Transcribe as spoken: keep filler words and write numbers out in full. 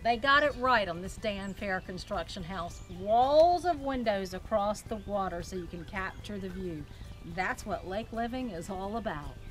They got it right on this Dan Fehr construction house. Walls of windows across the water so you can capture the view. That's what lake living is all about.